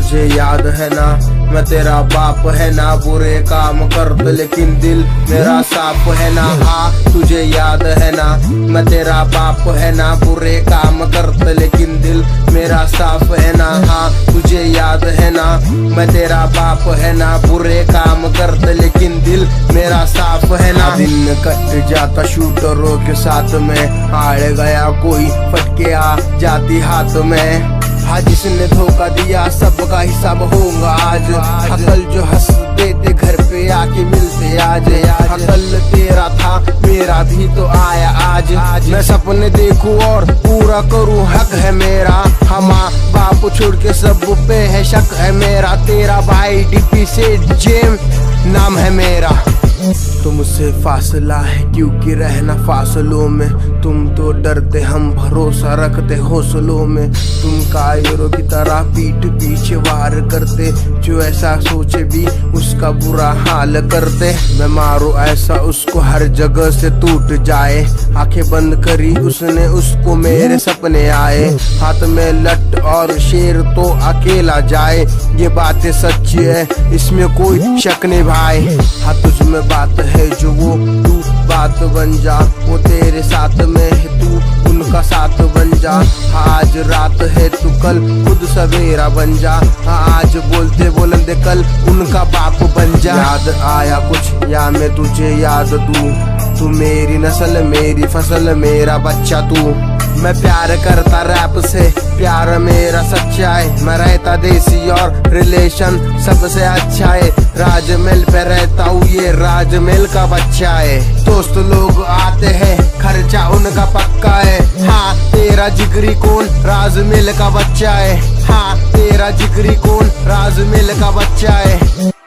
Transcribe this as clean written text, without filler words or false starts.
तुझे याद है ना, मैं तेरा बाप है ना। बुरे काम करते लेकिन दिल मेरा साफ है ना। हाँ तुझे याद है ना, मैं तेरा बाप है ना। बुरे काम करते लेकिन दिल मेरा साफ है ना। हाँ तुझे याद है ना, मैं तेरा बाप है ना। बुरे काम करते लेकिन दिल मेरा साफ है ना। दिन कट जाता शूटरों के साथ में, हार गया कोई फटके आ जाती हाथ में। हाँ जिसने धोखा दिया सबका हिसाब होगा आज। कल जो हंसते थे घर पे आके मिलते आज। कल तेरा था मेरा भी तो आया आज। मैं सपने देखूं और पूरा करूं हक है मेरा। हम बाप छोड़ के सब पे है शक है मेरा। तेरा भाई डीपी से जेम नाम है मेरा। तुमसे फासला है क्योंकि रहना फासलों में। तुम तो डरते हम भरोसा रखते हौसलों में। तुम कायरों की तरह पीठ पीछे वार करते, जो ऐसा सोचे भी उसका बुरा हाल करते। मैं मारो ऐसा उसको हर जगह से टूट जाए। आंखें बंद करी उसने उसको मेरे सपने आए। हाथ में लट और शेर तो अकेला जाए। ये बातें सच्ची है इसमें कोई शक नहीं भाई। हाँ तुझ में बात है जो वो तू बात बन जा। वो तेरे साथ में है तू उनका साथ बन जा। आज रात है तू कल खुद सवेरा बन जा। आज बोलते बोलते कल उनका बाप बन जा। याद आया कुछ या मैं तुझे याद दूं। तू मेरी नस्ल मेरी फसल मेरा बच्चा तू। मैं प्यार करता रैप से प्यार मेरा सच्चा है। मैं रहता देसी और रिलेशन सबसे अच्छा है। राजमहल पे रहता हूँ ये राजमहल का बच्चा है। दोस्त लोग आते हैं खर्चा उनका पक्का है। हाँ तेरा जिगरी कौन राजमहल का बच्चा है। हाँ तेरा जिगरी कौन राजमहल का बच्चा है।